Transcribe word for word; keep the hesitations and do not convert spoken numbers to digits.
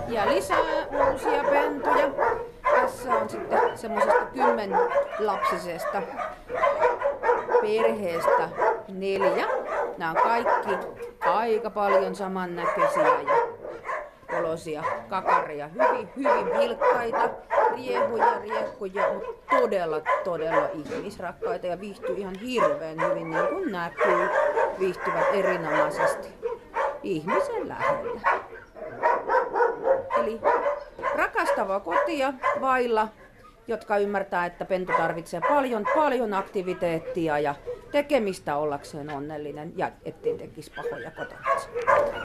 Ja lisää uusia pentuja. Tässä on sitten semmoisesta kymmenlapsisesta perheestä neljä. Nämä on kaikki aika paljon samannäköisiä ja olosia kakareja. Hyvin, hyvin vilkkaita, riehuja, riekkuja, mutta todella, todella ihmisrakkaita ja viihtyy ihan hirveän hyvin, niin kuin näkyy. Viihtyvät erinomaisesti ihmisen lähellä. Eli rakastavaa kotia vailla, jotka ymmärtää, että pentu tarvitsee paljon, paljon aktiviteettia ja tekemistä ollakseen onnellinen ja ettei tekisi pahoja kotona.